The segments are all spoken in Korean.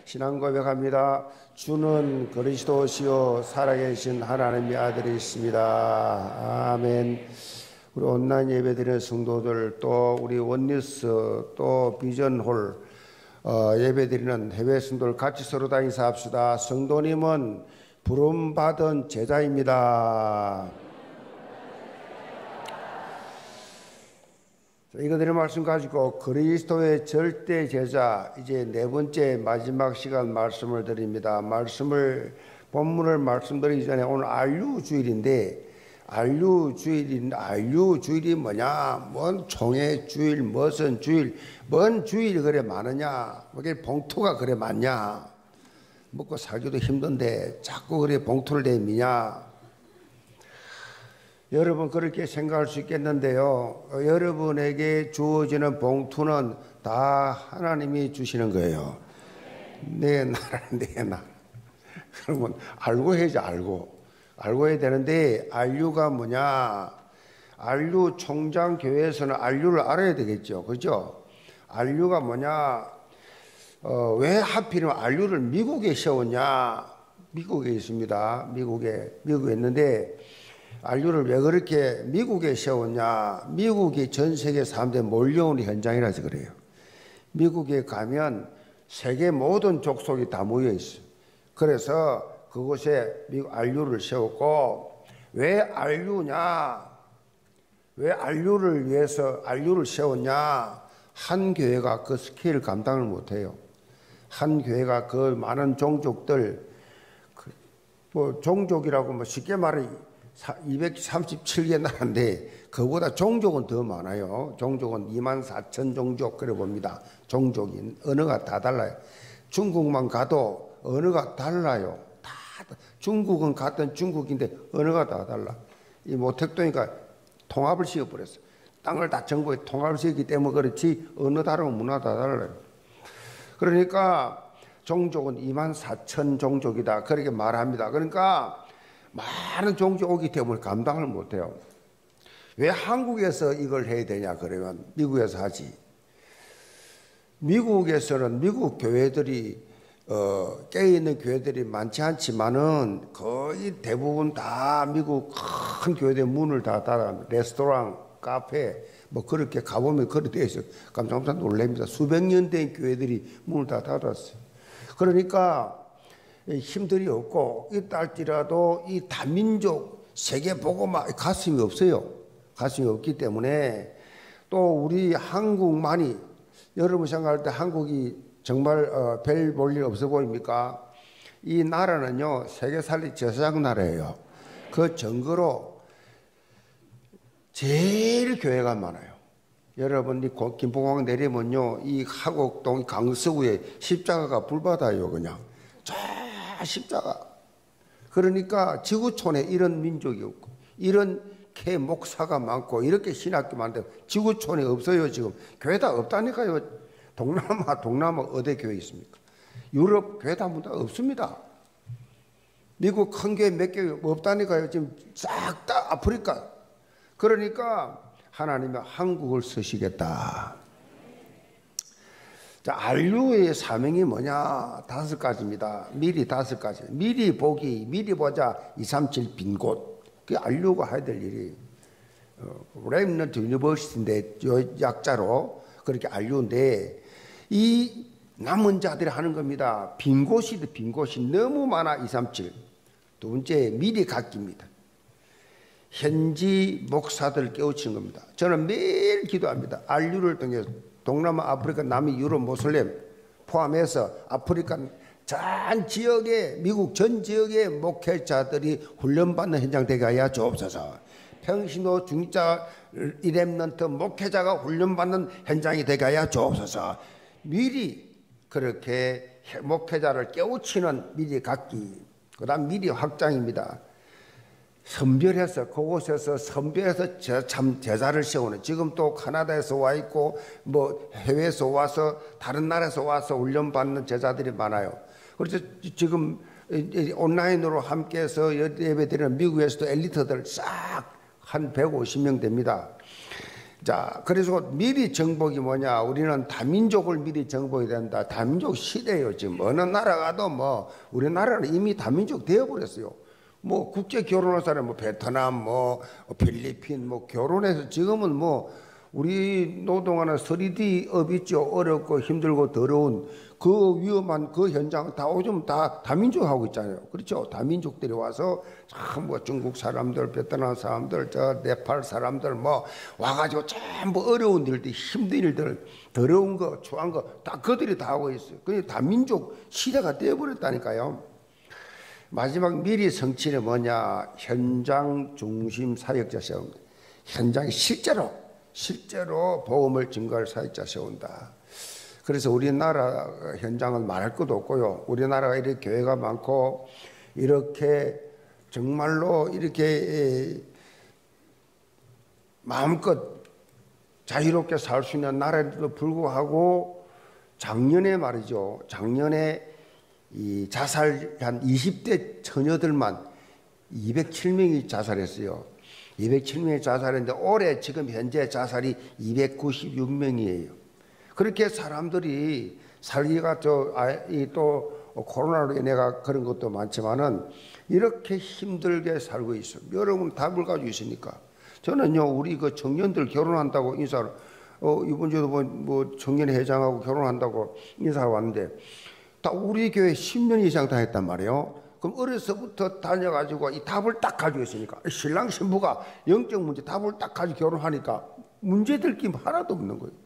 신앙 고백합니다. 주는 그리스도시요 살아계신 하나님의 아들이십니다. 아멘. 우리 온라인 예배드리는 성도들, 또 우리 원뉴스, 또 비전홀 예배드리는 해외 성도들 같이 서로 다 인사합시다. 성도님은 부름받은 제자입니다. 이거들의 말씀 가지고 그리스도의 절대 제자, 이제 네 번째 마지막 시간 말씀을 드립니다. 본문을 말씀드리기 전에 오늘 안류주일인데, 안류주일이 뭐냐? 뭔 총회 주일, 무슨 주일, 뭔 주일이 그래 많으냐? 뭐게 봉투가 그래 많냐? 먹고 살기도 힘든데 자꾸 그래 봉투를 내미냐? 여러분 그렇게 생각할 수 있겠는데요. 여러분에게 주어지는 봉투는 다 하나님이 주시는 거예요. 내 나라, 내 나라. 그러면 알고 해야지, 알고 해야 되는데, 안류가 뭐냐? 안류 총장교회에서는 안류를 알아야 되겠죠. 그죠? 안류가 뭐냐? 왜 하필이면 안류를 미국에 세웠냐? 미국에 있습니다. 미국에 있는데, 안류를 왜 그렇게 미국에 세웠냐? 미국이 전 세계 사람들이 몰려오는 현장이라서 그래요. 미국에 가면 세계 모든 족속이 다 모여 있어요. 그래서 그곳에 미국 안류를 세웠고, 왜 안류냐? 왜 안류를 위해서 안류를 세웠냐? 한 교회가 그 스케일을 감당을 못해요. 한 교회가 그 많은 종족들, 뭐 종족이라고 쉽게 말해 237개 나라인데 그보다 종족은 더 많아요. 종족은 24,000 종족 그래 봅니다. 종족이 언어가 다 달라요. 중국만 가도 언어가 달라요. 다 중국은 같은 중국인데 언어가 다 달라. 이 모택도니까 통합을 시켜버렸어. 땅을 다 정부에 통합을 시켰기 때문에 그렇지 언어 다르고 문화 다 달라요. 그러니까 종족은 24,000 종족이다 그렇게 말합니다. 그러니까 많은 종족이 오기 때문에 감당을 못해요. 왜 한국에서 이걸 해야 되냐 그러면 미국에서 하지. 미국에서는 미국 교회들이 깨어있는 교회들이 많지 않지만은 거의 대부분 다 미국 큰 교회들 문을 다 닫아. 레스토랑, 카페 뭐 그렇게 가보면 그렇게 되어 있어요. 깜짝 놀랍니다. 수백 년 된 교회들이 문을 다 닫았어요. 그러니까 힘들이 없고 있다 할지라도 이 다민족 세계 보고만 가슴이 없어요. 가슴이 없기 때문에 또 우리 한국만이 여러분 생각할 때 한국이 정말 별 볼 일 없어 보입니까? 이 나라는요 세계 살리 제사장 나라예요. 그 증거로 제일 교회가 많아요. 여러분 이 김포공항 내리면요 이 하곡동 강서구에 십자가가 불바다예요. 그냥 십자가. 그러니까 지구촌에 이런 민족이 없고 이런 개 목사가 많고 이렇게 신학교 많은데 지구촌에 없어요. 지금 교회 다 없다니까요. 동남아 어디 교회 있습니까? 유럽 교회 다 없습니다. 미국 큰 교회 몇 개 없다니까요. 지금 싹 다 아프리카. 그러니까 하나님이 한국을 쓰시겠다. 자, 안류의 사명이 뭐냐? 5가지입니다. 미리 5가지. 미리 보기, 미리 보자, 237 빈 곳. 그게 안류가 해야 될 일이. Remnant University인데, 약자로 그렇게 안류인데, 이 남은 자들이 하는 겁니다. 빈 곳이 너무 많아, 237. 두 번째, 미리 갖기입니다. 현지 목사들을 깨우치는 겁니다. 저는 매일 기도합니다. 안류를 통해서. 동남아, 아프리카, 남미, 유럽, 모슬렘 포함해서 아프리카 전 지역에 미국 전 지역의 목회자들이 훈련받는 현장 되게 하여 주옵소서. 평신호 중자 렘넌트 목회자가 훈련받는 현장이 되게 하여 주옵소서. 미리 그렇게 목회자를 깨우치는 미리 갖기. 그 다음 미리 확장입니다. 선별해서 그곳에서 선별해서 참 제자를 세우는. 지금 또 카나다에서 와 있고 뭐 해외에서 와서 다른 나라에서 와서 훈련받는 제자들이 많아요. 그래서 지금 온라인으로 함께해서 예배드리는 미국에서도 엘리트들 싹 한 150명 됩니다. 자, 그래서 미리 정복이 뭐냐? 우리는 다민족을 미리 정복이 된다. 다민족 시대예요. 지금 어느 나라 가도 뭐 우리나라는 이미 다민족 되어버렸어요. 뭐 국제 결혼할 사람 뭐 베트남 뭐 필리핀 뭐 결혼해서 지금은 뭐 우리 노동하는 3D 업 있죠. 어렵고 힘들고 더러운 그 위험한 그 현장 다 요즘 다 다민족 하고 있잖아요. 그렇죠? 다민족들이 와서 참 뭐 중국 사람들, 베트남 사람들, 저 네팔 사람들 뭐 와가지고 전부 어려운 일들, 힘든 일들, 더러운 거, 추한 거 다 그들이 다 하고 있어요. 그게 다민족 시대가 되어버렸다니까요. 마지막 미리 성취는 뭐냐? 현장 중심 사역자 세운다. 현장에 실제로 복음을 증거할 사역자 세운다. 그래서 우리나라 현장은 말할 것도 없고요. 우리나라가 이렇게 교회가 많고 이렇게 정말로 이렇게 마음껏 자유롭게 살 수 있는 나라에도 불구하고 작년에 말이죠. 작년에 이 자살한 20대 처녀들만 207명이 자살했어요. 207명이 자살했는데 올해 지금 현재 자살이 296명이에요. 그렇게 사람들이 살기가 또 코로나로 인해가 그런 것도 많지만은 이렇게 힘들게 살고 있어요. 여러분 답을 가지고 있으니까. 저는요, 우리 그 청년들 결혼한다고 인사를, 이번 주에도 뭐 청년회장하고 결혼한다고 인사를 왔는데, 다 우리 교회 10년 이상 다녔단 말이에요. 그럼 어려서부터 다녀가지고 이 답을 딱 가지고 있으니까, 신랑 신부가 영적 문제 답을 딱 가지고 결혼하니까 문제될 게 하나도 없는 거예요.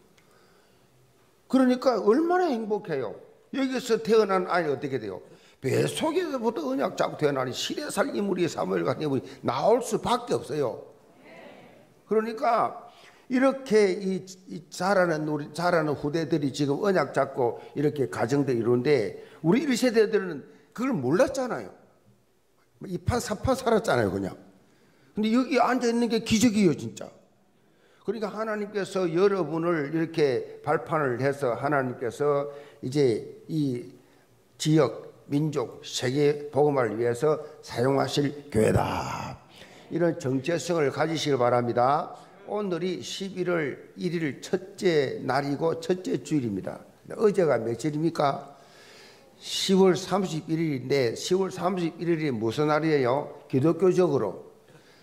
그러니까 얼마나 행복해요. 여기서 태어난 아이 어떻게 돼요? 뱃속에서부터 언약 잡고 태어나니 시대살 인물이 사무엘 같은 인물이 나올 수밖에 없어요. 그러니까 이렇게 이 자라는 후대들이 지금 언약 잡고 이렇게 가정들 이루는데 우리 1세대들은 그걸 몰랐잖아요. 이판 사판 살았잖아요, 그냥. 근데 여기 앉아 있는 게 기적이에요, 진짜. 그러니까 하나님께서 여러분을 이렇게 발판을 해서 하나님께서 이제 이 지역, 민족, 세계 복음화를 위해서 사용하실 교회다. 이런 정체성을 가지시길 바랍니다. 오늘이 11월 1일 첫째 날이고 첫째 주일입니다. 어제가 며칠입니까? 10월 31일인데 10월 31일이 무슨 날이에요? 기독교적으로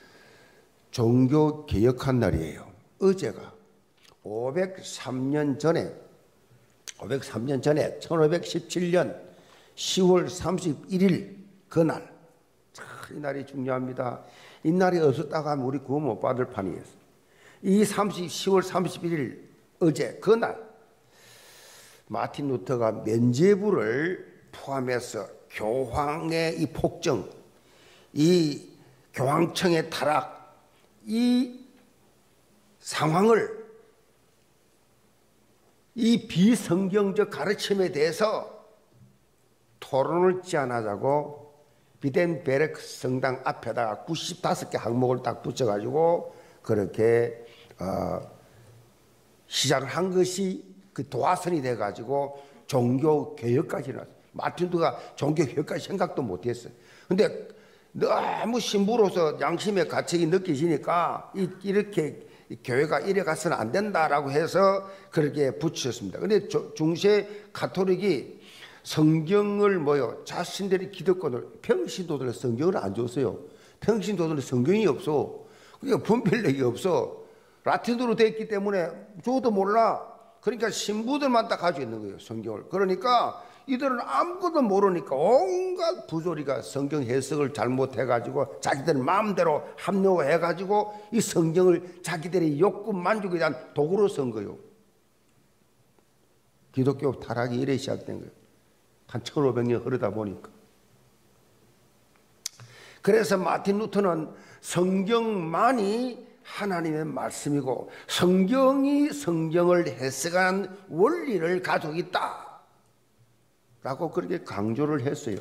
종교 개혁한 날이에요. 어제가 503년 전에 1517년 10월 31일 그날, 이 날이 중요합니다. 이 날이 없었다고 하면 우리 구원 못 받을 판이었어요. 이 10월 31일 어제 그날 마틴 루터가 면죄부를 포함해서 교황의 이 폭정, 이 교황청의 타락, 이 상황을 이 비성경적 가르침에 대해서 토론을 제안하자고 비덴베르크 성당 앞에다가 95개 항목을 딱 붙여가지고 그렇게 시작을 한 것이 그 도화선이 돼가지고 종교 개혁까지 나왔어요. 마틴 루터가 종교 개혁까지 생각도 못했어요. 근데 너무 신부로서 양심의 가책이 느껴지니까 이렇게 교회가 이래 가서는 안 된다라고 해서 그렇게 붙였습니다. 근데 중세 가톨릭이 성경을 자신들의 기득권을, 평신도들은 성경을 안 줬어요. 평신도들은 성경이 없어. 그러니까 분별력이 없어. 라틴어로 되어 있기 때문에 저도 몰라. 그러니까 신부들만 딱 가지고 있는 거예요, 성경을. 그러니까 이들은 아무것도 모르니까 온갖 부조리가 성경 해석을 잘못해가지고 자기들 마음대로 합리화해가지고 이 성경을 자기들의 욕구 만족에 대한 도구로 쓴 거예요. 기독교 타락이 이래 시작된 거예요. 한 1500년 흐르다 보니까. 그래서 마틴 루터는 성경만이 하나님의 말씀이고 성경이 성경을 해석하는 원리를 가지고 있다 라고 그렇게 강조를 했어요.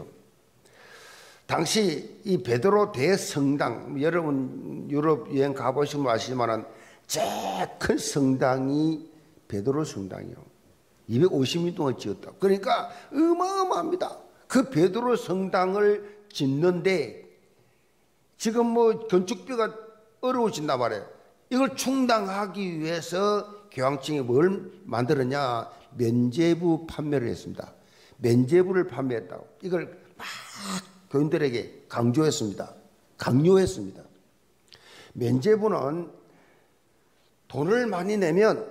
당시 이 베드로 대성당, 여러분 유럽 여행 가보시면 아시지만 제일 큰 성당이 베드로 성당이요. 250년 동안 지었다. 그러니까 어마어마합니다. 그 베드로 성당을 짓는데 지금 건축비가 어려워진단 말이에요. 이걸 충당하기 위해서 교황청이 뭘 만들었냐? 면죄부 판매를 했습니다. 면죄부를 판매했다고. 이걸 막 교인들에게 강조했습니다. 강요했습니다. 면죄부는 돈을 많이 내면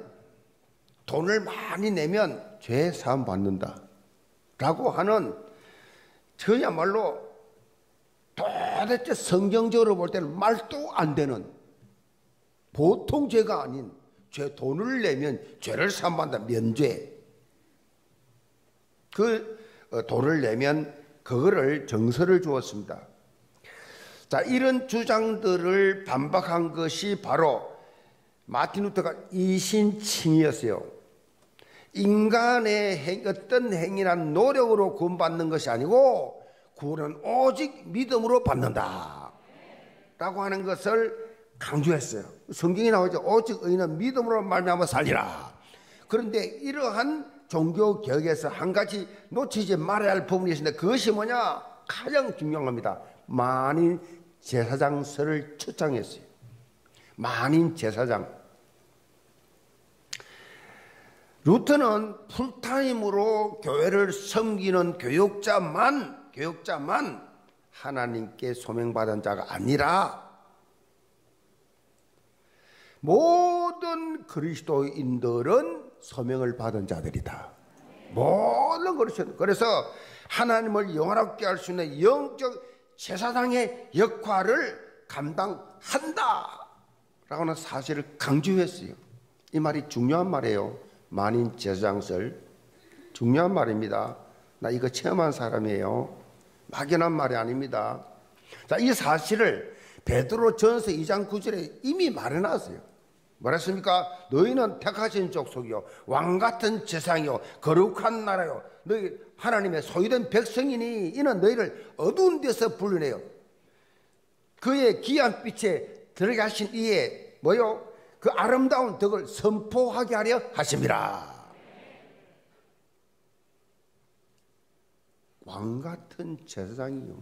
죄 사함 받는다 라고 하는, 저야말로 도대체 성경적으로 볼 때는 말도 안 되는, 보통 죄가 아닌 돈을 내면 죄를 사함 받는다. 면죄. 돈을 내면 그거를 정서를 주었습니다. 자, 이런 주장들을 반박한 것이 바로 마틴 루터가 이신칭이었어요. 인간의 어떤 행위나 노력으로 구원받는 것이 아니고 구원은 오직 믿음으로 받는다 라고 하는 것을 강조했어요. 성경에 나오죠. 오직 의인은 믿음으로 말미암아 살리라. 그런데 이러한 종교 개혁에서 한 가지 놓치지 말아야 할 부분이 있는데, 그것이 뭐냐? 가장 중요한 겁니다. 만인 제사장설을 추창했어요. 만인 제사장. 루터는 풀타임으로 교회를 섬기는 교육자만 하나님께 소명받은 자가 아니라 모든 그리스도인들은 소명을 받은 자들이다. 모든 그리스도인. 그래서 하나님을 영원하게 할 수 있는 영적 제사장의 역할을 감당한다 라고 하는 사실을 강조했어요. 이 말이 중요한 말이에요. 만인 제사장설, 중요한 말입니다. 나 이거 체험한 사람이에요. 막연한 말이 아닙니다. 자, 이 사실을 베드로전서 2장 9절에 이미 말해놨어요. 뭐랬습니까? 너희는 택하신 족속이요, 왕같은 제사장이요, 거룩한 나라요, 너희 하나님의 소유된 백성이니 이는 너희를 어두운 데서 불러내요 그의 귀한 빛에 들어가신 이에 뭐요? 그 아름다운 덕을 선포하게 하려 하심이라. 왕같은 제사장이요,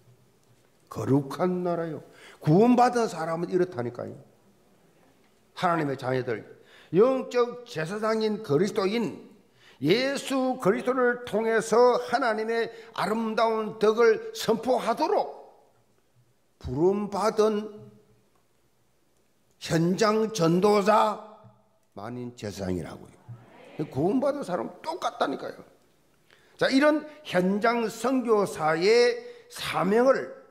거룩한 나라요. 구원받은 사람은 이렇다니까요. 하나님의 자녀들, 영적 제사장인 그리스도인 예수 그리스도를 통해서 하나님의 아름다운 덕을 선포하도록 부름받은 현장 전도자 만인 제사장이라고요. 구원받은 사람은 똑같다니까요. 자, 이런 현장 선교사의 사명을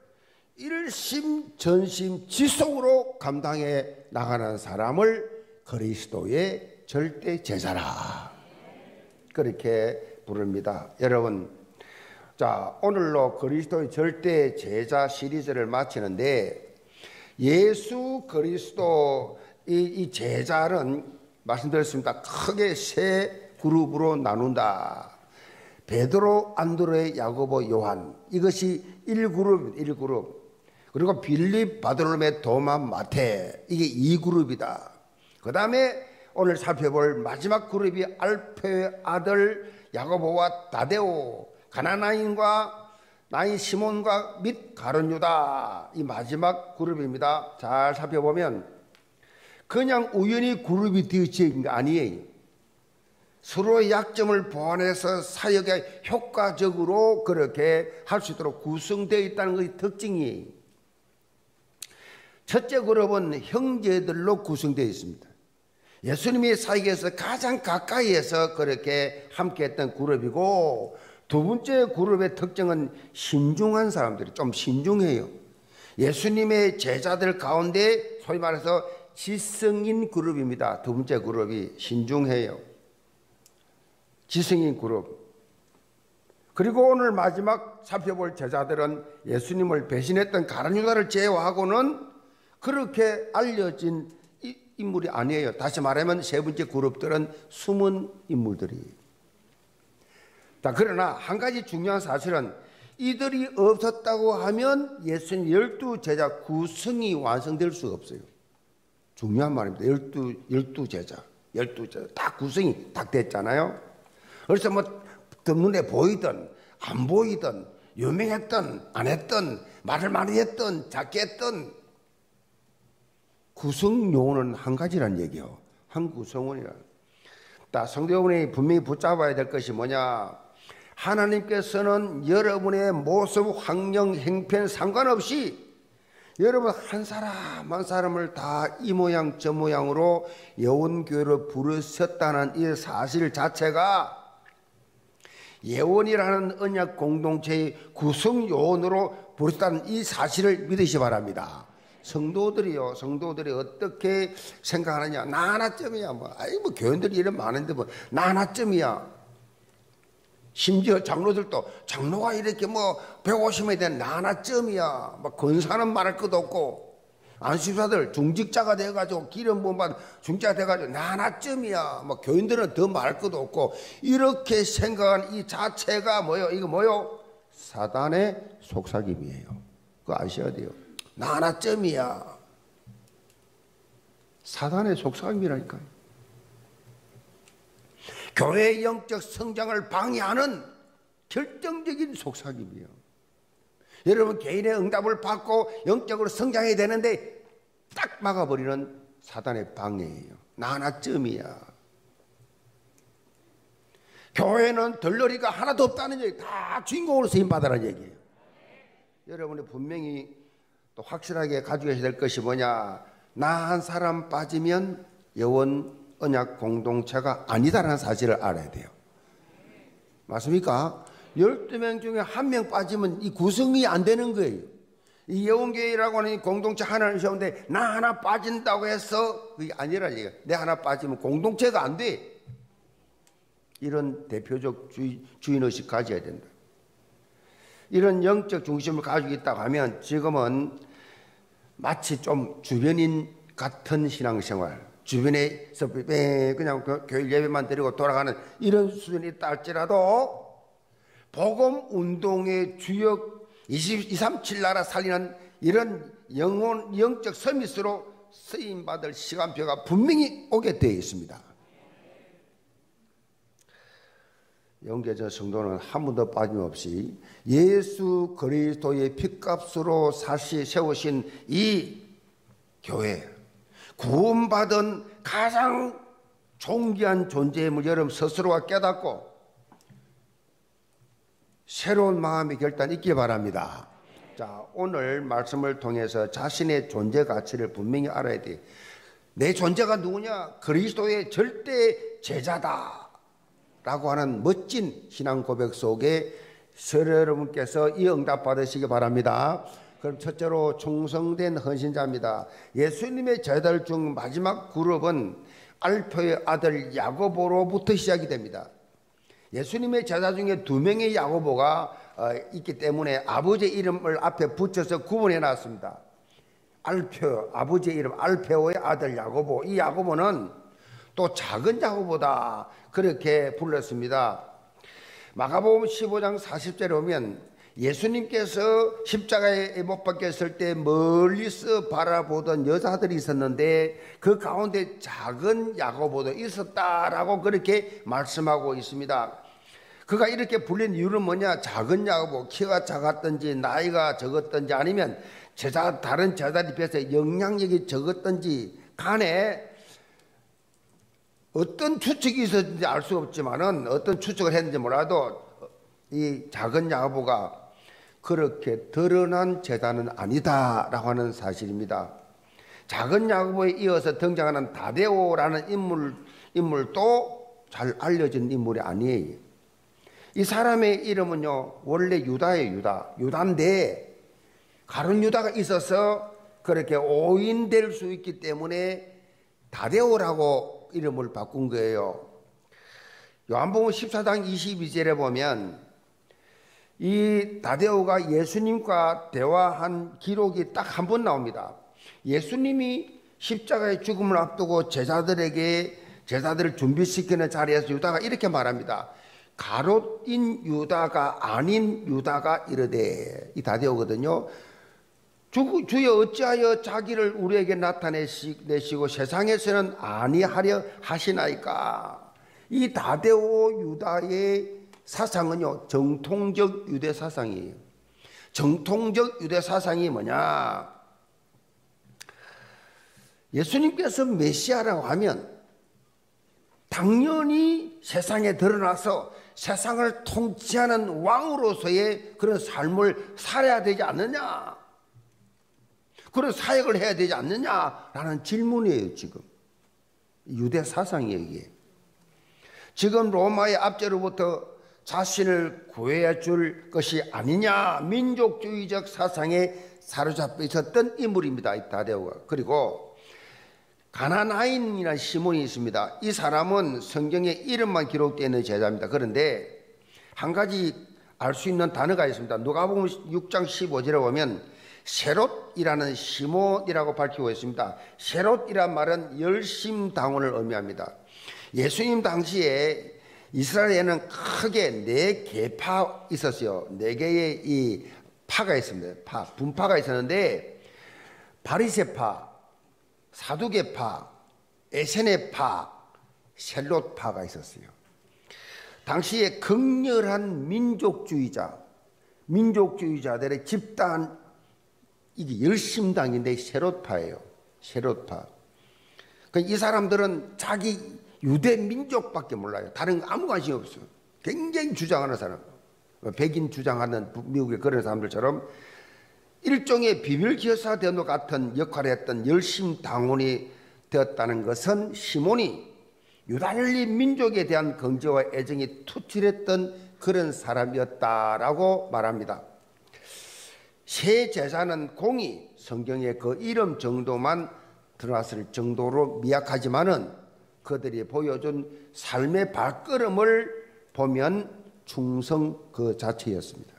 일심전심지속으로 감당해 나가는 사람을 그리스도의 절대 제자라 그렇게 부릅니다. 여러분, 자, 오늘로 그리스도의 절대 제자 시리즈를 마치는데, 예수 그리스도 이 제자는 말씀드렸습니다. 크게 세 그룹으로 나눈다. 베드로, 안드레, 야고보, 요한, 이것이 1그룹입니다. 1그룹. 그리고 빌립, 바돌로메, 도마, 마태, 이게 2그룹이다. 그 다음에 오늘 살펴볼 마지막 그룹이 알페의 아들 야고보와 다데오, 가나나인과 나인 시몬과 및 가룟 유다, 이 마지막 그룹입니다. 잘 살펴보면 그냥 우연히 그룹이 되어진 게 아니에요. 서로의 약점을 보완해서 사역에 효과적으로 그렇게 할 수 있도록 구성되어 있다는 것이 특징이에요. 첫째 그룹은 형제들로 구성되어 있습니다. 예수님의 사역에서 가장 가까이에서 그렇게 함께했던 그룹이고, 두 번째 그룹의 특징은 신중한 사람들이 좀 신중해요. 예수님의 제자들 가운데 소위 말해서 지성인 그룹입니다. 두 번째 그룹이 신중해요. 지성인 그룹. 그리고 오늘 마지막 살펴볼 제자들은 예수님을 배신했던 가룟 유다를 제외하고는 그렇게 알려진 인물이 아니에요. 다시 말하면 세 번째 그룹들은 숨은 인물들이에요. 자, 그러나 한 가지 중요한 사실은 이들이 없었다고 하면 예수님 12제자 구성이 완성될 수가 없어요. 중요한 말입니다. 12제자 다 구성이 딱 됐잖아요. 그래서 뭐 눈에 보이든 안 보이든 유명했든 안 했든 말을 많이 했든 작게 했든 구성요원은 한 가지란 얘기요. 한 구성원이라. 성도 여러분이 분명히 붙잡아야 될 것이 뭐냐? 하나님께서는 여러분의 모습, 환경, 형편 상관없이 여러분 한 사람 한 사람을 다 이 모양 저 모양으로 예원교회로 부르셨다는 이 사실 자체가 예원이라는 언약 공동체의 구성요원으로 부르셨다는 이 사실을 믿으시 바랍니다. 성도들이 어떻게 생각하느냐? 나 하나쯤이야. 뭐 교인들이 이런 많은데 나 하나쯤이야. 심지어 장로들도 장로가 이렇게 150명이 된 나 하나쯤이야. 권사는 말할 것도 없고 안수사들 중직자가 돼가지고 기름 부음받은 중직자가 돼가지고 나 하나쯤이야. 교인들은 더 말할 것도 없고 이렇게 생각한 이 자체가 이거 뭐요? 사단의 속삭임이에요. 그거 아셔야 돼요. 나 하나쯤이야. 사단의 속삭임이라니까요. 교회의 영적 성장을 방해하는 결정적인 속삭임이에요. 여러분 개인의 응답을 받고 영적으로 성장해야 되는데 딱 막아버리는 사단의 방해예요. 나 하나쯤이야. 교회는 덜러리가 하나도 없다는 얘기, 다 주인공으로 쓰임받으라는 얘기예요. 여러분이 분명히 또 확실하게 가지고 계셔야 될 것이 뭐냐? 나 한 사람 빠지면 예원 언약 공동체가 아니다라는 사실을 알아야 돼요. 맞습니까? 12명 중에 1명 빠지면 이 구성이 안 되는 거예요. 이 예원교회라고 하는 공동체 하나를 세우는데 나 하나 빠진다고 해서 그게 아니라 얘기야. 내 하나 빠지면 공동체가 안 돼. 이런 대표적 주인의식 가져야 된다. 이런 영적 중심을 가지고 있다고 하면 지금은 마치 좀 주변인 같은 신앙생활, 주변에서 그냥 교회 예배만 드리고 돌아가는 이런 수준이 있다 할지라도 복음 운동의 주역 237 나라 살리는 이런 영적 서밋으로 쓰임받을 시간표가 분명히 오게 되어 있습니다. 영계전 성도는 한 번도 빠짐없이 예수 그리스도의 핏값으로 다시 세우신 이 교회, 구원받은 가장 존귀한 존재임을 여러분 스스로가 깨닫고 새로운 마음의 결단이 있길 바랍니다. 자, 오늘 말씀을 통해서 자신의 존재 가치를 분명히 알아야 돼. 내 존재가 누구냐? 그리스도의 절대 제자다 라고 하는 멋진 신앙 고백 속에 여러분께서 이 응답 받으시기 바랍니다. 그럼 첫째로 충성된 헌신자입니다. 예수님의 제자들 중 마지막 그룹은 알표의 아들 야고보로부터 시작이 됩니다. 예수님의 제자 중에 2명의 야고보가 있기 때문에 아버지의 이름을 앞에 붙여서 구분해 놨습니다. 알표, 아버지의 이름 알페오의 아들 야고보. 이 야고보는 또 작은 야고보다 그렇게 불렀습니다. 마가복음 15장 40절에 보면 예수님께서 십자가에 못 박혔을 때 멀리서 바라보던 여자들이 있었는데 그 가운데 작은 야고보도 있었다라고 그렇게 말씀하고 있습니다. 그가 이렇게 불린 이유는 뭐냐? 작은 야고보, 키가 작았든지 나이가 적었든지 아니면 다른 제자들에 비해서 영향력이 적었든지 간에 어떤 추측이 있었는지 알 수 없지만은 어떤 추측을 했는지 몰라도 이 작은 야고보가 그렇게 드러난 제자는 아니다라고 하는 사실입니다. 작은 야고보에 이어서 등장하는 다데오라는 인물도 잘 알려진 인물이 아니에요. 이 사람의 이름은요 원래 유다예요. 유다인데 가룟 유다가 있어서 그렇게 오인될 수 있기 때문에 다데오라고 이름을 바꾼 거예요. 요한복음 14장 22절에 보면 이 다데오가 예수님과 대화한 기록이 딱 한 번 나옵니다. 예수님이 십자가의 죽음을 앞두고 제자들을 준비시키는 자리에서 유다가 이렇게 말합니다. 가롯인 유다가 아닌 유다가 이르되, 이 다데오거든요. 주여 어찌하여 자기를 우리에게 나타내시고 세상에서는 아니하려 하시나이까. 이 다데오 유다의 사상은요 정통적 유대 사상이에요. 정통적 유대 사상이 뭐냐? 예수님께서 메시아라고 하면 당연히 세상에 드러나서 세상을 통치하는 왕으로서의 그런 삶을 살아야 되지 않느냐, 그런 사역을 해야 되지 않느냐라는 질문이에요. 지금 유대 사상이에요. 이게 지금 로마의 압제로부터 자신을 구해야 줄 것이 아니냐, 민족주의적 사상에 사로잡혀 있었던 인물입니다, 이 다데오가. 그리고 가나나인이라는 시몬이 있습니다. 이 사람은 성경에 이름만 기록되어 있는 제자입니다. 그런데 한 가지 알 수 있는 단어가 있습니다. 누가복음 6장 15절에 보면 세롯이라는 시몬이라고 밝히고 있습니다. 세롯이란 말은 열심당원을 의미합니다. 예수님 당시에 이스라엘에는 크게 4개파 있었어요. 4개의 이 파가 있습니다. 분파가 있었는데 바리새파, 사두개파, 에세네파, 셀롯파가 있었어요. 당시에 극렬한 민족주의자들의 집단, 이게 열심당인데 세롯파예요. 세롯파. 이 사람들은 자기 유대 민족밖에 몰라요. 다른 거 아무 관심이 없어요. 굉장히 주장하는 사람, 백인 주장하는 미국의 그런 사람들처럼 일종의 비밀기사 대원 같은 역할을 했던 열심당원이 되었다는 것은 시몬이 유달리 민족에 대한 긍지와 애정이 투철했던 그런 사람이었다라고 말합니다. 세 제자는 공이 성경에 그 이름 정도만 들어왔을 정도로 미약하지만은 그들이 보여준 삶의 발걸음을 보면 충성 그 자체였습니다.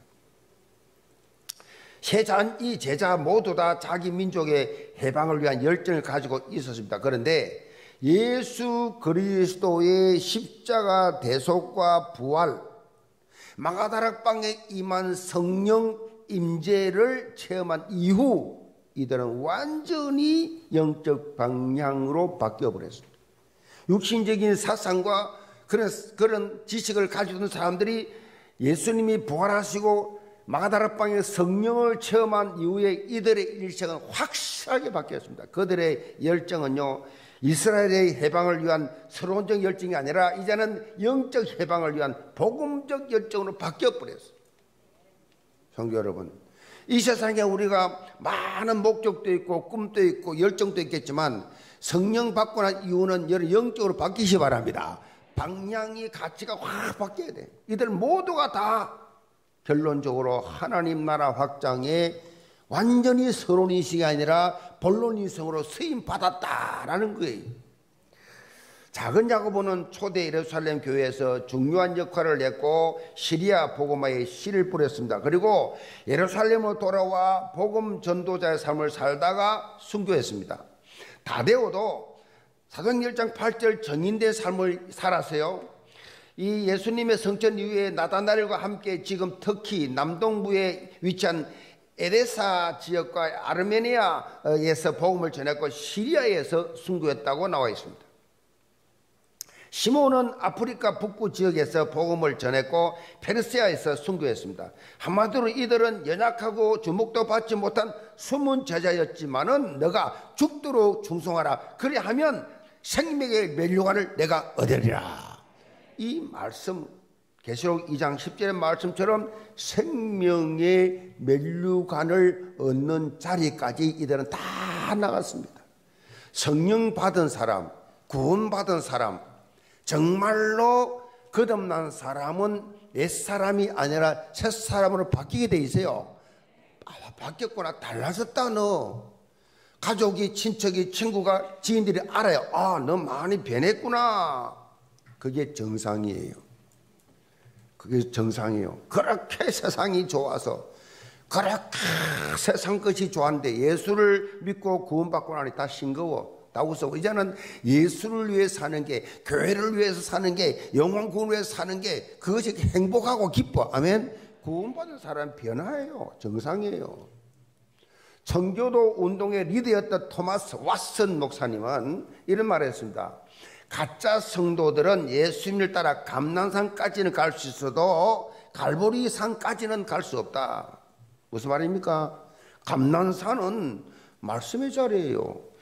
이 제자 모두 다 자기 민족의 해방을 위한 열정을 가지고 있었습니다. 그런데 예수 그리스도의 십자가 대속과 부활, 마가다락방에 임한 성령 임재를 체험한 이후 이들은 완전히 영적 방향으로 바뀌어버렸습니다. 육신적인 사상과 그런 지식을 가지고 있는 사람들이 예수님이 부활하시고 마가다락방에 성령을 체험한 이후에 이들의 일생은 확실하게 바뀌었습니다. 그들의 열정은요, 이스라엘의 해방을 위한 서론적 열정이 아니라 이제는 영적 해방을 위한 복음적 열정으로 바뀌어버렸어요. 성도 여러분, 이 세상에 우리가 많은 목적도 있고 꿈도 있고 열정도 있겠지만 성령 받고 난 이유는 영적으로 바뀌시 바랍니다. 방향이, 가치가 확 바뀌어야 돼. 이들 모두가 다 결론적으로 하나님 나라 확장에 완전히 서론인식이 아니라 본론인성으로 쓰임 받았다라는 거예요. 작은 야고보는 초대 예루살렘 교회에서 중요한 역할을 했고 시리아 복음화에 씨를 뿌렸습니다. 그리고 예루살렘으로 돌아와 복음 전도자의 삶을 살다가 순교했습니다. 다데오도 사도행전 1장 8절 정인된 삶을 살았어요. 이 예수님의 성천 이후에 나다나엘과 함께 지금 터키 남동부에 위치한 에데사 지역과 아르메니아에서 복음을 전했고 시리아에서 순교했다고 나와 있습니다. 시몬은 아프리카 북부 지역에서 복음을 전했고 페르시아에서 순교했습니다. 한마디로 이들은 연약하고 주목도 받지 못한 숨은 제자였지만은 너가 죽도록 충성하라, 그리하면 생명의 면류관을 내가 얻으리라. 이 말씀, 계시록 2장 10절의 말씀처럼 생명의 면류관을 얻는 자리까지 이들은 다 나갔습니다. 성령 받은 사람, 구원받은 사람, 정말로 거듭난 사람은 옛사람이 아니라 새사람으로 바뀌게 돼 있어요. 바뀌었구나, 달라졌다. 너 가족이, 친척이, 친구가, 지인들이 알아요. 아, 너 많이 변했구나. 그게 정상이에요. 그게 정상이에요. 그렇게 세상이 좋아서, 그렇게 세상 것이 좋았는데 예수를 믿고 구원받고 나니 다 싱거워, 다 웃어. 이제는 예수를 위해 사는 게, 교회를 위해서 사는 게, 영원 구원을 위해서 사는 게, 그것이 행복하고 기뻐. 아멘. 구원받은 사람은 변화예요. 정상이에요. 청교도 운동의 리더였던 토마스 왓슨 목사님은 이런 말을 했습니다. 가짜 성도들은 예수님을 따라 감난산까지는 갈 수 있어도 갈보리산까지는 갈 수 없다. 무슨 말입니까? 감난산은 말씀의 자리예요.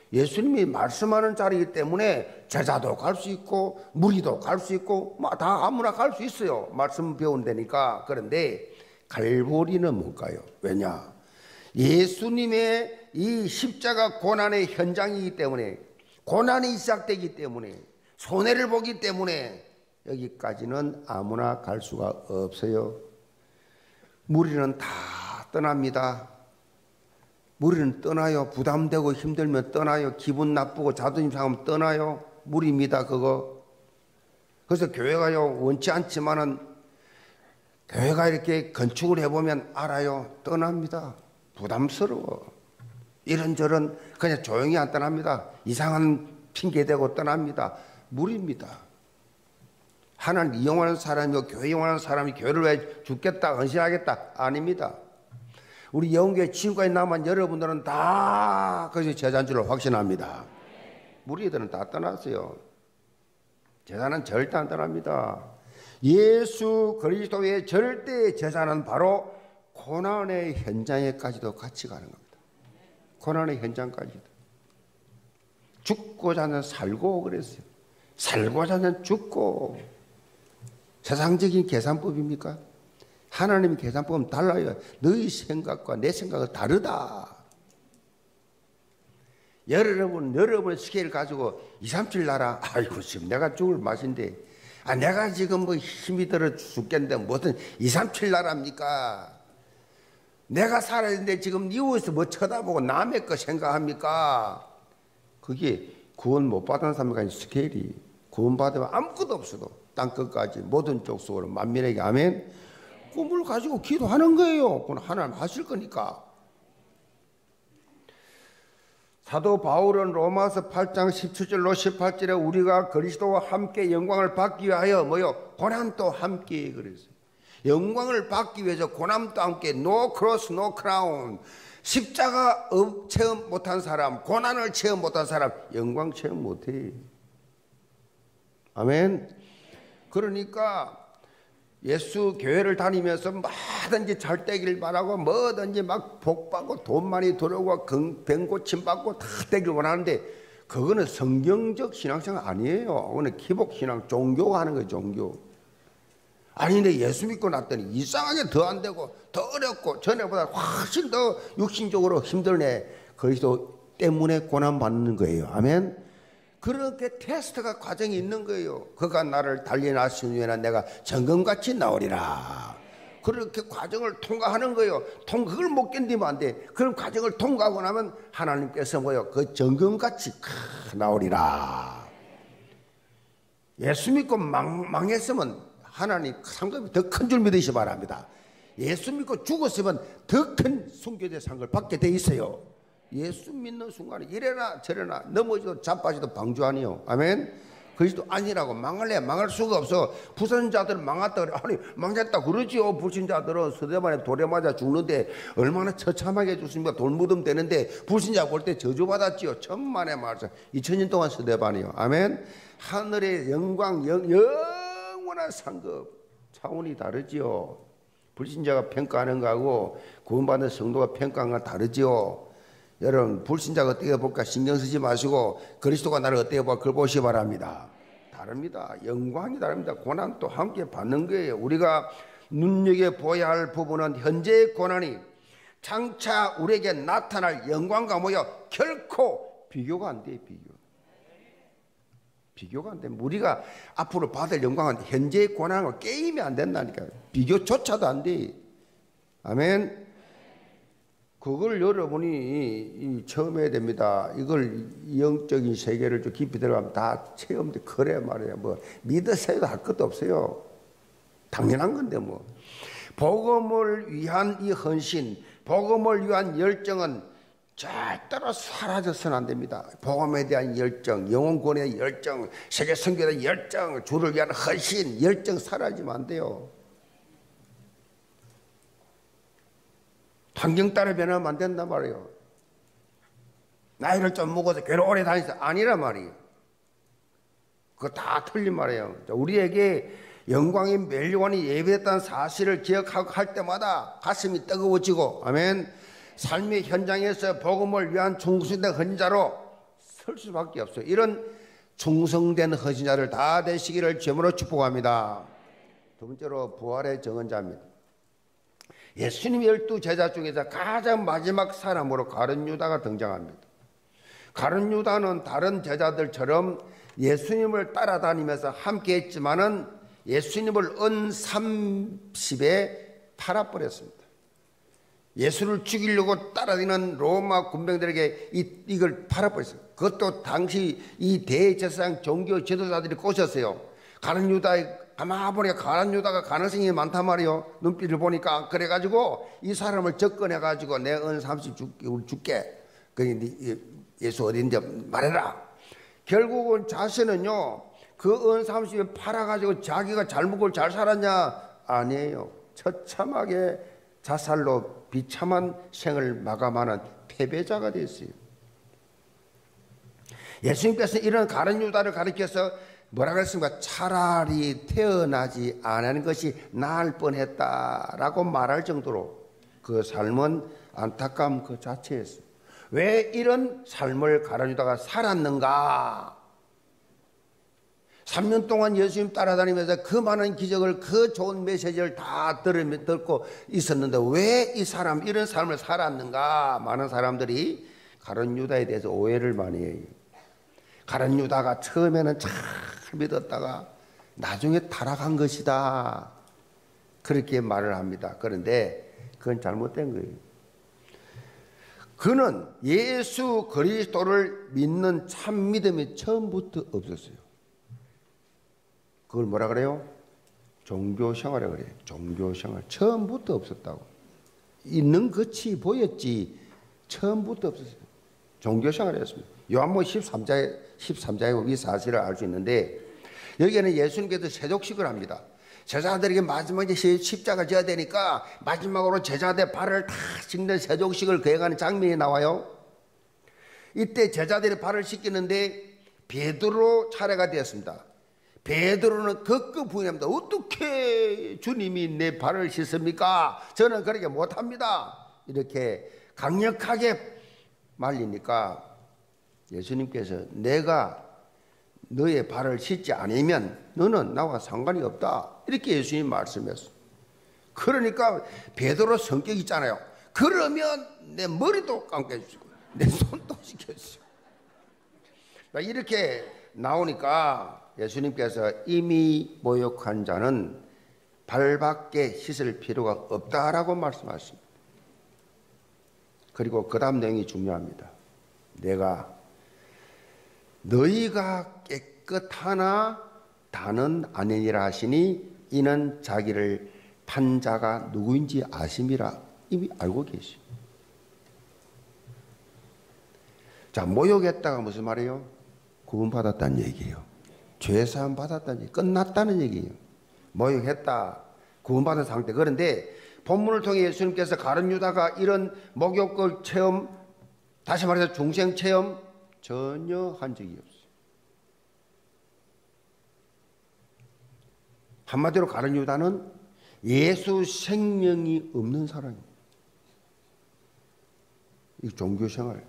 예수님이 말씀하는 자리이기 때문에 제자도 갈 수 있고 무리도 갈 수 있고 다 아무나 갈 수 있어요. 말씀 배우는 데니까. 그런데 갈보리는 뭘까요? 왜냐? 예수님의 이 십자가 고난의 현장이기 때문에, 고난이 시작되기 때문에, 손해를 보기 때문에 여기까지는 아무나 갈 수가 없어요. 무리는 다 떠납니다. 무리는 떠나요. 부담되고 힘들면 떠나요. 기분 나쁘고 자존심 상하면 떠나요. 무리입니다, 그거. 그래서 교회가요, 원치 않지만은 교회가 이렇게 건축을 해보면 알아요. 떠납니다. 부담스러워. 이런저런 그냥 조용히 안 떠납니다. 이상한 핑계대고 떠납니다. 무리입니다. 하나님 이용하는 사람이고 교회 이용하는 사람이 교회를 왜 죽겠다 헌신하겠다 아닙니다. 우리 영교회 지금까지 남은 여러분들은 다 그것이 제자인 줄로 확신합니다. 무리들은 다 떠났어요. 제자는 절대 안 떠납니다. 예수 그리스도의 절대 제자는 바로 고난의 현장에까지도 같이 가는 겁니다. 고난의 현장까지도. 죽고자 하는 살고 그랬어요. 살고자 하는 죽고. 세상적인 계산법입니까? 하나님의 계산법은 달라요. 너희 생각과 내 생각은 다르다. 여러분 스케일 가지고 2, 3, 7 나라. 아이고 지금 내가 죽을 맛인데 내가 지금 뭐 힘이 들어 죽겠는데 무슨 2, 3, 7 나라입니까? 내가 살아야 되는데 지금 이웃에서 뭐 쳐다보고 남의 거 생각합니까? 그게 구원 못 받은 사람이 스케일이 구원 받으면 아무것도 없어도 땅끝까지 모든 족속으로 만민에게 아멘. 꿈을 가지고 기도하는 거예요. 그건 하나님 하실 거니까. 사도 바울은 로마서 8장 17절로 18절에 우리가 그리스도와 함께 영광을 받기 위하여 뭐요? 고난도 함께 그랬어요. 영광을 받기 위해서 고난도 함께 no cross no crown. 십자가 체험 못한 사람, 고난을 체험 못한 사람 영광 체험 못해. 아멘. 그러니까 예수 교회를 다니면서 뭐든지 잘 되기를 바라고 뭐든지 막 복받고 돈 많이 들어오고 병 고침 받고 다 되길 원하는데 그거는 성경적 신앙생활 아니에요. 그거는 기복신앙, 종교가 하는 거예요. 종교. 아니 근데 예수 믿고 났더니 이상하게 더 안 되고 더 어렵고 전에보다 훨씬 더 육신적으로 힘들네. 그리스도 때문에 고난받는 거예요. 아멘. 그렇게 테스트가 과정이 있는 거예요. 그가 나를 단련하신 후에는 내가 정금같이 나오리라. 그렇게 과정을 통과하는 거예요. 그걸 못 견디면 안 돼. 그런 과정을 통과하고 나면 하나님께서 뭐요? 그 정금같이 나오리라. 예수 믿고 망했으면 하나님 상급이 더 큰 줄 믿으시 바랍니다. 예수 믿고 죽었으면 더 큰 순교제 상을 받게 돼 있어요. 예수 믿는 순간에 이래나 저래나 넘어지도 자빠지도 방주 아니요. 아멘. 그리스도 아니라고 망할래 망할 수가 없어. 부선자들은 망했다 그래. 아니 망했다 그러지요. 불신자들은 서대반에 돌에 맞아 죽는데 얼마나 처참하게 죽습니까? 돌 묻으면 되는데 불신자 볼 때 저주받았지요. 천만의 말씀 2000년 동안 서대반이요. 아멘. 하늘의 영광 영원한 상급 차원이 다르지요. 불신자가 평가하는 거하고 구원받는 성도가 평가하는 건 다르지요. 여러분 불신자가 어떻게 볼까 신경 쓰지 마시고 그리스도가 나를 어떻게 볼까 그걸 보시기 바랍니다. 다릅니다. 영광이 다릅니다. 고난도 함께 받는 거예요. 우리가 눈여겨보아야 할 부분은 현재의 고난이 장차 우리에게 나타날 영광과 뭐여 결코 비교가 안 돼. 비교가 안 돼. 우리가 앞으로 받을 영광은 현재의 고난과 게임이 안 된다니까요. 비교조차도 안 돼. 아멘. 그걸 여러분이 처음 해야 됩니다. 이걸 영적인 세계를 좀 깊이 들어가면 다 체험돼. 그래 말이에요. 뭐 믿으세요 할 것도 없어요. 당연한 건데 뭐. 복음을 위한 이 헌신, 복음을 위한 열정은 절대로 사라져서는 안 됩니다. 복음에 대한 열정, 영혼권에 대한 열정, 세계 선교에 대한 열정, 주를 위한 헌신, 열정 사라지면 안 돼요. 환경 따라 변하면 안 된단 말이에요. 나이를 좀 먹어서 교회 오래 다니서 아니란 말이에요. 그거 다 틀린 말이에요. 우리에게 영광의 멸류관이 예배했다는 사실을 기억하고 할 때마다 가슴이 뜨거워지고 아멘. 삶의 현장에서 복음을 위한 충성된 헌자로 설 수밖에 없어요. 이런 충성된 헌신자를 다 되시기를 주님으로 축복합니다. 두 번째로 부활의 증언자입니다. 예수님 12 제자 중에서 가장 마지막 사람으로 가룟 유다가 등장합니다. 가룟 유다는 다른 제자들처럼 예수님을 따라다니면서 함께 했지만은 예수님을 은 30에 팔아버렸습니다. 예수를 죽이려고 따라다니는 로마 군병들에게 이걸 팔아버렸어요. 그것도 당시 이 대제사장 종교 지도자들이 꼬셨어요. 가룟 유다의 가만 보니까 가룟 유다가 가능성이 많단 말이에요. 눈빛을 보니까. 그래가지고 이 사람을 접근해가지고 내 은 30 줄게. 예수 어딘지 말해라. 결국은 자신은요, 그 은 30을 팔아가지고 자기가 잘 먹고 잘 살았냐? 아니에요. 처참하게 자살로 비참한 생을 마감하는 패배자가 됐어요. 예수님께서 이런 가룟 유다를 가리켜서 뭐라 그랬습니까? 차라리 태어나지 않은 것이 나을 뻔했다라고 말할 정도로 그 삶은 안타까움 그 자체였어요. 왜 이런 삶을 가룟 유다가 살았는가? 3년 동안 예수님 따라다니면서 그 많은 기적을, 그 좋은 메시지를 다 듣고 있었는데 왜 이 사람 이런 삶을 살았는가? 많은 사람들이 가룟 유다에 대해서 오해를 많이 해요. 가룟 유다가 처음에는 잘 믿었다가 나중에 타락한 것이다, 그렇게 말을 합니다. 그런데 그건 잘못된 거예요. 그는 예수 그리스도를 믿는 참 믿음이 처음부터 없었어요. 그걸 뭐라 그래요? 종교생활이라고 그래요. 종교생활. 처음부터 없었다고. 있는 것이 보였지 처음부터 없었어요. 종교생활이었습니다. 요한복음 13장에 이 사실을 알 수 있는데, 여기에는 예수님께서 세족식을 합니다. 제자들에게 마지막에 십자가 져야 되니까 마지막으로 제자들 발을 다 씻는 세족식을 거행하는 장면이 나와요. 이때 제자들이 발을 씻기는데 베드로 차례가 되었습니다. 베드로는 극구 부인합니다. 어떻게 주님이 내 발을 씻습니까? 저는 그렇게 못합니다. 이렇게 강력하게 말리니까 예수님께서 내가 너의 발을 씻지 않으면 너는 나와 상관이 없다, 이렇게 예수님 말씀했어요. 그러니까 베드로 성격이 있잖아요. 그러면 내 머리도 감겨주시고 내 손도 씻겨주시고, 이렇게 나오니까 예수님께서 이미 모욕한 자는 발밖에 씻을 필요가 없다라고 말씀하십니다. 그리고 그 다음 내용이 중요합니다. 내가 너희가 깨끗하나 다는 아니니라 하시니 이는 자기를 판 자가 누구인지 아심이라. 이미 알고 계시오. 자, 모욕했다가 무슨 말이에요? 구원받았다는 얘기예요. 죄사함 받았다는 얘기, 끝났다는 얘기예요. 모욕했다, 구원받은 상태. 그런데 본문을 통해 예수님께서 가룟 유다가 이런 목욕을 체험, 다시 말해서 중생 체험 전혀 한 적이 없어요. 한마디로 가룟 유다는 예수 생명이 없는 사람입니다. 이 종교생활.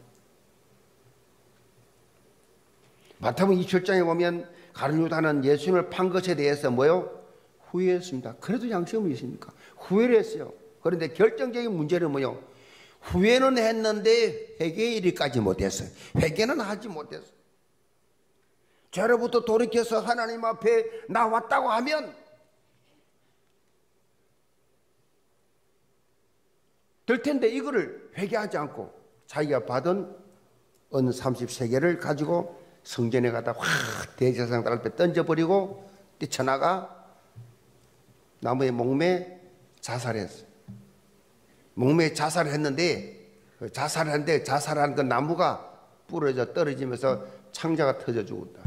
마태복음 27장에 보면 가룟 유다는 예수님을 판 것에 대해서 뭐요? 후회했습니다. 그래도 양심은 있습니까? 후회를 했어요. 그런데 결정적인 문제는 뭐요? 후회는 했는데 회개일까지 못했어요. 회개는 하지 못했어요. 죄로부터 돌이켜서 하나님 앞에 나왔다고 하면 될 텐데 이거를 회개하지 않고 자기가 받은 은 33개를 가지고 성전에 가다 확 대제사장들 앞에 던져버리고 뛰쳐나가 나무에 목매 자살했어요. 목매에 자살을 했는데 자살한 그 나무가 부러져 떨어지면서 창자가 터져 죽었다.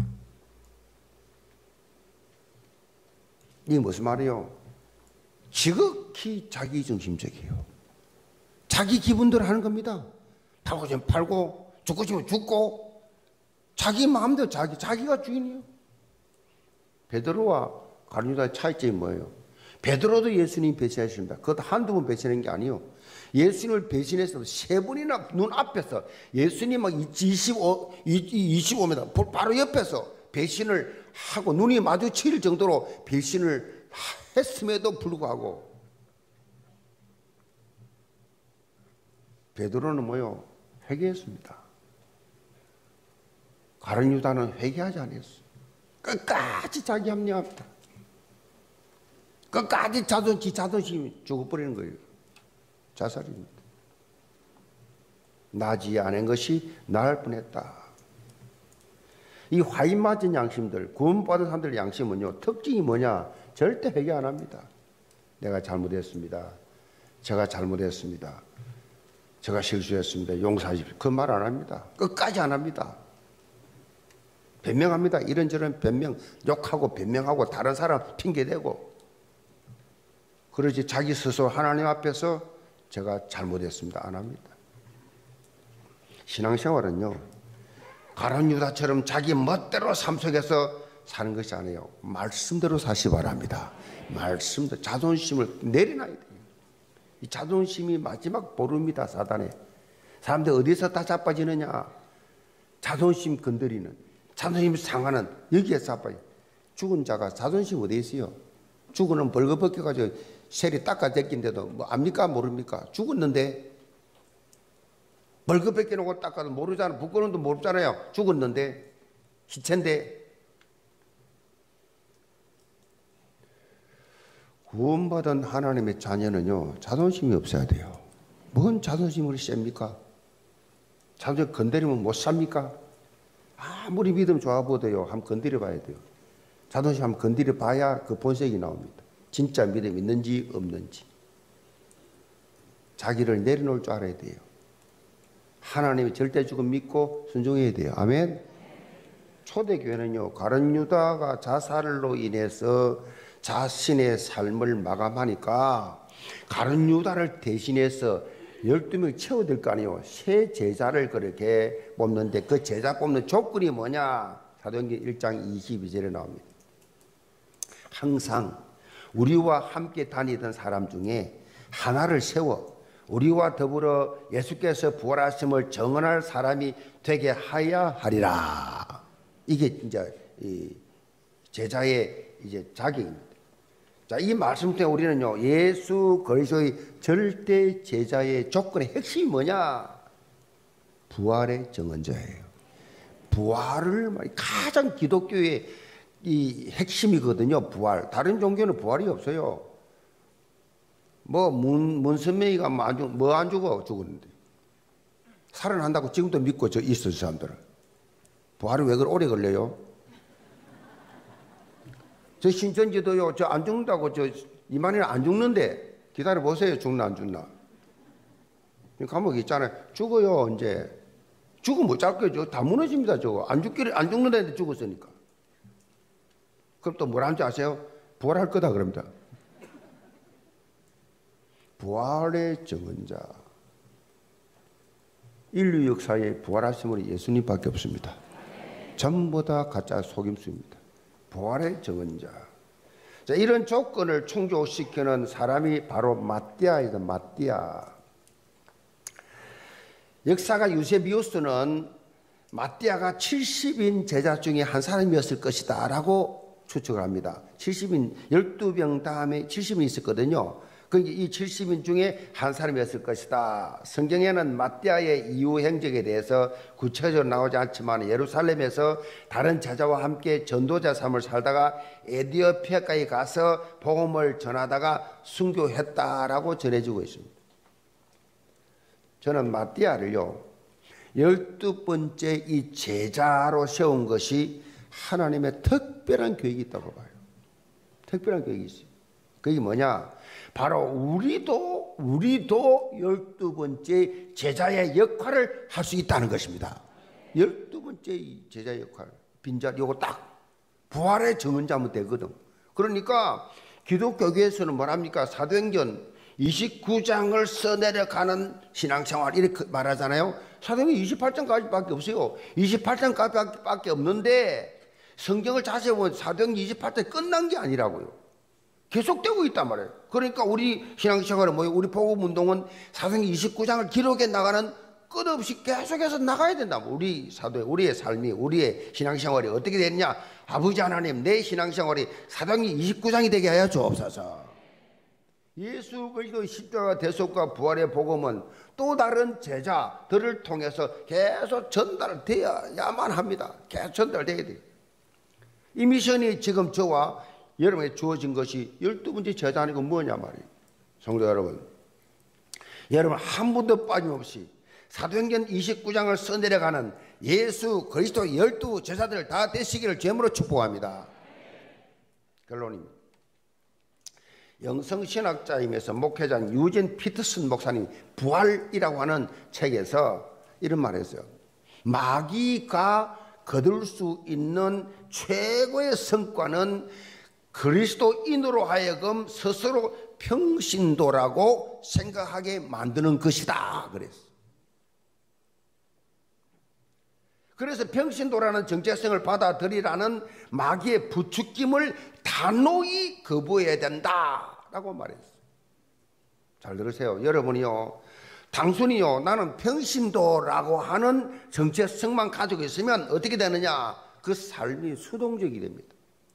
이게 무슨 말이에요? 지극히 자기중심적이에요. 자기 기분대로 하는 겁니다. 팔고 싶으면 팔고 죽고 싶으면 죽고 자기 마음대로 자기가 주인이에요. 베드로와 가룟 유다의 차이점이 뭐예요? 베드로도 예수님 배신하십니다. 그것도 한두 번 배신한 게 아니에요. 예수님을 배신해서 3번이나 눈앞에서 예수님 막 25m 바로 옆에서 배신을 하고 눈이 마주칠 정도로 배신을 했음에도 불구하고 베드로는 뭐요? 회개했습니다. 가룟 유다는 회개하지 않았어요. 끝까지 자기 합리합니다. 끝까지 자존심이 죽어버리는 거예요. 자살입니다. 나지 않은 것이 나을 뻔했다. 이 화인 맞은 양심들, 구원받은 사람들의 양심은요, 특징이 뭐냐? 절대 회개 안 합니다. 내가 잘못했습니다. 제가 잘못했습니다. 제가 실수했습니다. 용서하십시오. 그 말 안 합니다. 끝까지 안 합니다. 변명합니다. 이런저런 변명, 욕하고 변명하고 다른 사람 핑계대고. 그러지 자기 스스로 하나님 앞에서 제가 잘못했습니다. 안 합니다. 신앙생활은요, 가룟 유다처럼 자기 멋대로 삶 속에서 사는 것이 아니에요. 말씀대로 사시 바랍니다. 말씀대로 자존심을 내려놔야 돼요. 이 자존심이 마지막 보루입니다. 사단에. 사람들 어디서 다 자빠지느냐? 자존심 건드리는, 자존심 상하는 여기에 자빠져. 죽은 자가 자존심 어디 있어요? 죽은 놈 벌거벗겨가지고 셀이 닦아댔긴데도 뭐 압니까 모릅니까? 죽었는데 벌거벗겨놓고 닦아도 모르잖아. 부끄러움도 모르잖아요. 죽었는데 시체인데. 구원받은 하나님의 자녀는요, 자존심이 없어야 돼요. 뭔 자존심을 셉니까? 자존심 건드리면 못 삽니까? 아무리 믿음 좋아 보여도요, 한번 건드려 봐야 돼요. 자존심 한번 건드려 봐야 그 본색이 나옵니다. 진짜 믿음 있는지 없는지. 자기를 내려놓을 줄 알아야 돼요. 하나님의 절대주권 믿고 순종해야 돼요. 아멘. 초대교회는요, 가룟 유다가 자살로 인해서 자신의 삶을 마감하니까 가룟 유다를 대신해서 12명 채워야 될 거 아니에요. 새 제자를 그렇게 뽑는데 그 제자 뽑는 조건이 뭐냐? 사도행전 1장 22절에 나옵니다. 항상 우리와 함께 다니던 사람 중에 하나를 세워 우리와 더불어 예수께서 부활하심을 정언할 사람이 되게 하여야 하리라. 이게 이제 이 제자의 이제 자격입니다. 자, 이 말씀 때문에 우리는요, 예수 그리스도의 절대 제자의 조건의 핵심이 뭐냐? 부활의 정언자예요. 부활을 가장 기독교의 이 핵심이거든요. 부활. 다른 종교는 부활이 없어요. 뭐 문선명이가 뭐 안 죽어? 죽었는데 살아난다고 지금도 믿고 저 있어. 사람들은 부활이 왜 그렇게 오래 걸려요? 저 신천지도요, 저 안 죽는다고, 저 이만희는 안 죽는데 기다려 보세요. 죽나 안 죽나. 감옥에 있잖아요. 죽어요. 이제 죽으면 못 잡겠죠. 다 무너집니다. 저거 안 죽는다는데 죽었으니까. 그럼 또 뭐라는지 아세요? 부활할 거다 그럽니다. 부활의 정언자. 인류 역사에 부활하심으로 예수님밖에 없습니다. 전부 다 가짜 속임수입니다. 부활의 정언자. 자, 이런 조건을 충족시키는 사람이 바로 마띠아이다. 마띠아. 역사가 유세비우스는 마띠아가 70인 제자 중에 한 사람이었을 것이다 라고 추측을 합니다. 70인 12병 다음에 70인이 있었거든요. 그러니까 이 70인 중에 한 사람이었을 것이다. 성경에는 마띠아의 이후 행적에 대해서 구체적으로 나오지 않지만 예루살렘에서 다른 제자와 함께 전도자 삶을 살다가 에티오피아까지 가서 복음을 전하다가 순교했다라고 전해지고 있습니다. 저는 마띠아를요, 12번째 이 제자로 세운 것이 하나님의 특별한 계획이 있다고 봐요. 특별한 계획이 있어요. 그게 뭐냐? 바로 우리도 12번째 제자의 역할을 할 수 있다는 것입니다. 12번째 제자의 역할, 빈자리, 요거 딱 부활의 정언자면 되거든. 그러니까 기독교계에서는 뭐랍니까? 사도행전 29장을 써내려가는 신앙생활 이렇게 말하잖아요. 사도행전 28장까지밖에 없어요. 28장까지밖에 없는데 성경을 자세히 보면 사도행전 28장이 끝난 게 아니라고요. 계속되고 있단 말이에요. 그러니까 우리 신앙생활은 뭐예요? 우리 복음운동은 사도행전 29장을 기록해 나가는 끝없이 계속해서 나가야 된다. 우리 사도의 우리의 삶이 우리의 신앙생활이 어떻게 되느냐? 아버지 하나님, 내 신앙생활이 사도행전 29장이 되게 하여 주옵소서. 예수 그리스도의 십자가 대속과 부활의 복음은 또 다른 제자들을 통해서 계속 전달되어야만 합니다. 계속 전달되어야 돼요. 이 미션이 지금 저와 여러분에게 주어진 것이 12번째 제자 아니고 뭐냐 말이에요. 성도 여러분, 여러분 한 분도 빠짐없이 사도행전 29장을 써내려가는 예수 그리스도 12 제자들 다 되시기를 주님으로 축복합니다. 결론입니다. 영성신학자이면서 목회자인 유진 피터슨 목사님 부활이라고 하는 책에서 이런 말을 했어요. 마귀가 거둘 수 있는 최고의 성과는 그리스도인으로 하여금 스스로 평신도라고 생각하게 만드는 것이다 그랬어요. 그래서 평신도라는 정체성을 받아들이라는 마귀의 부추김을 단호히 거부해야 된다라고 말했어요. 잘 들으세요. 여러분이요, 단순히요 나는 평신도라고 하는 정체성만 가지고 있으면 어떻게 되느냐? 그 삶이 수동적이 됩니다.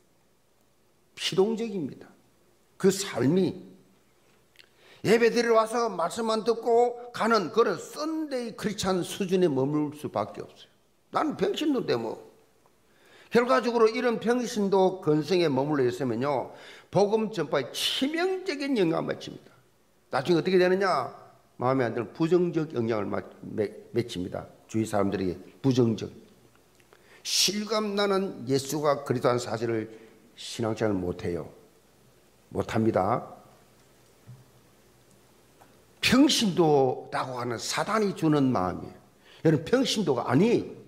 피동적입니다. 그 삶이 예배 드리러 와서 말씀만 듣고 가는 그런 썬데이 크리스찬 수준에 머물 수밖에 없어요. 나는 평신도인데 뭐. 결과적으로 이런 평신도 근성에 머물러 있으면요 복음 전파에 치명적인 영향을 미칩니다. 나중에 어떻게 되느냐? 마음에 안 드는 부정적 영향을 맺힙니다. 주위 사람들에게 부정적. 실감나는 예수가 그리스도라는 사실을 신앙생활을 못해요. 못합니다. 평신도라고 하는 사단이 주는 마음이에요. 여러분 평신도가 아니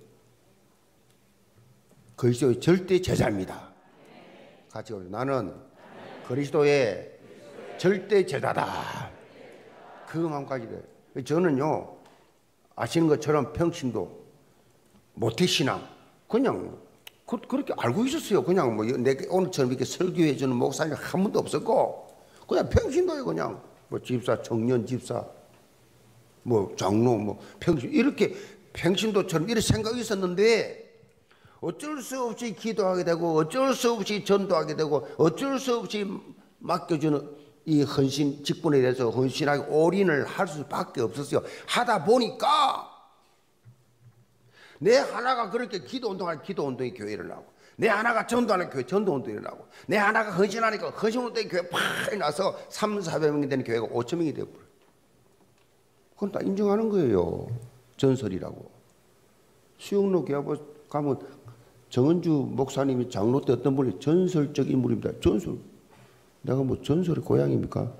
그리스도의 절대 제자입니다. 같이 보세요. 나는 그리스도의 절대 제자다. 그 마음까지 돼요. 저는요 아시는 것처럼 평신도 모태신앙 그냥 그렇게 알고 있었어요. 그냥 뭐 오늘처럼 이렇게 설교해 주는 목사님 한 분도 없었고 그냥 평신도예요. 그냥 뭐 집사, 청년 집사, 뭐 장로, 뭐 평신 이렇게 평신도처럼 이런 생각이 있었는데 어쩔 수 없이 기도하게 되고 어쩔 수 없이 전도하게 되고 어쩔 수 없이 맡겨주는 이 헌신 직분에 대해서 헌신하게 올인을 할 수밖에 없었어요. 하다 보니까 내 하나가 그렇게 기도 운동할 기도 운동이 교회에 일어나고 내 하나가 전도하는 교회 전도 운동이 일어나고 내 하나가 헌신하니까 헌신 운동이 교회 팍 나서 300~400명이 되는 교회가 5,000명이 되어버려요. 그건 다 인정하는 거예요. 전설이라고. 수영로 교회 가면 정은주 목사님이 장로 때 어떤 분이 전설적 인물입니다. 전설. 내가 뭐 전설의 고향입니까?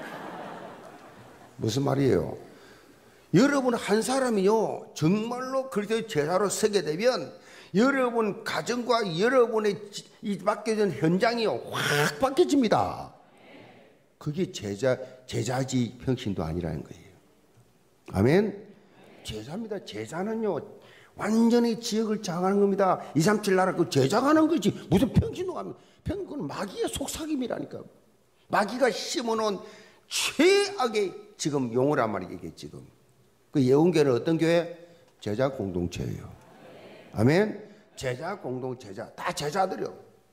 무슨 말이에요? 여러분 한 사람이요 정말로 그리스도의 제자로 서게 되면 여러분 가정과 여러분의 이 맡겨진 현장이요 확 바뀌어집니다. 그게 제자지 평신도 아니라는 거예요. 아멘. 제자입니다. 제자는요 완전히 지역을 장악하는 겁니다. 237 나라 그 제자가 하는 거지 무슨 평신도가 합니까? 그건 마귀의 속삭임이라니까. 마귀가 심어놓은 최악의 지금 용어란 말이에요. 이게 지금 그 예언교회는 어떤 교회? 제자 공동체예요. 아멘. 제자 공동체자 다 제자들이요.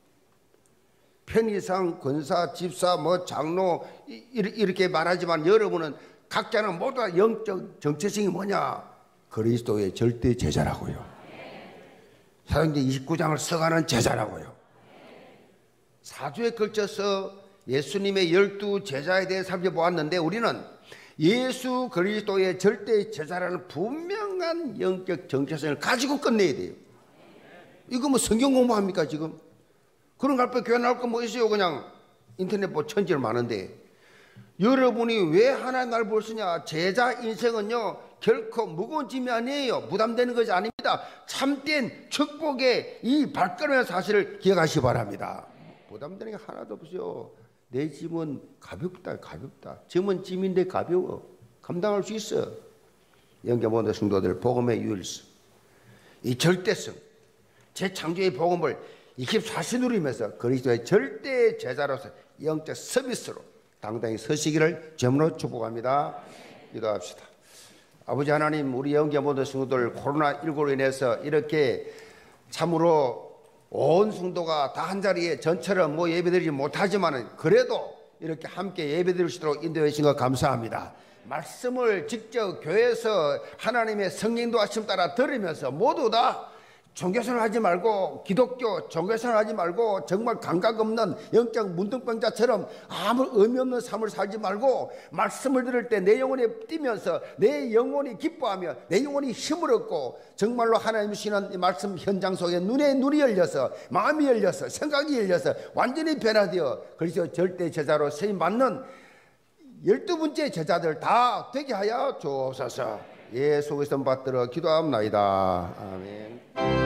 편의상 권사 집사 뭐 장로 이렇게 말하지만 여러분은 각자는 모두 다 영적 정체성이 뭐냐? 그리스도의 절대 제자라고요. 사도행전 29장을 써가는 제자라고요. 4주에 걸쳐서 예수님의 12 제자에 대해 살펴보았는데 우리는 예수 그리스도의 절대 제자라는 분명한 영적 정체성을 가지고 끝내야 돼요. 이거 뭐 성경 공부합니까 지금? 그런 거 할 때 교회 나올 거 뭐 있어요? 그냥 인터넷 뭐 천지를 많은데 여러분이 왜 하나님 나를 볼 수냐? 제자 인생은요 결코 무거운 짐이 아니에요. 부담되는 것이 아닙니다. 참된 축복의 이 발걸음의 사실을 기억하시기 바랍니다. 부담되는 게 하나도 없어요. 내 짐은 가볍다. 짐은 짐인데 가벼워. 감당할 수 있어. 영계 모든 성도들 복음의 유일성, 이 절대성, 재창조의 복음을 24시 누리면서 그리스도의 절대 제자로서 영적 서비스로 당당히 서시기를 점으로 축복합니다. 기도합시다. 아버지 하나님, 우리 영계 모든 성도들 코로나19로 인해서 이렇게 참으로 온 성도가 다 한자리에 전처럼 예배드리지 못하지만 그래도 이렇게 함께 예배드릴 수 있도록 인도해 주신 것 감사합니다. 말씀을 직접 교회에서 하나님의 성령 도하심 따라 들으면서 모두 다 종교생활 하지 말고, 기독교 종교생활 하지 말고, 정말 감각 없는 영적 문둥병자처럼 아무 의미 없는 삶을 살지 말고, 말씀을 들을 때 내 영혼이 뛰면서 내 영혼이 기뻐하며 내 영혼이 힘을 얻고, 정말로 하나님 주시는 이 말씀 현장 속에 눈이 열려서, 마음이 열려서, 생각이 열려서 완전히 변화되어 그리스도 절대 제자로 쓰임 받는 12번째 제자들 다 되게 하여 주옵소서. 예수 그리스도 받들어 기도합나이다. 아멘.